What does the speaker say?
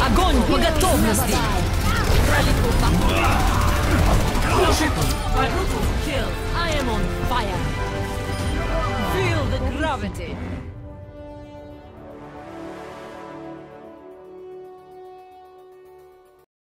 Огонь по готовности! Triple kill! I am on fire! Feel the gravity!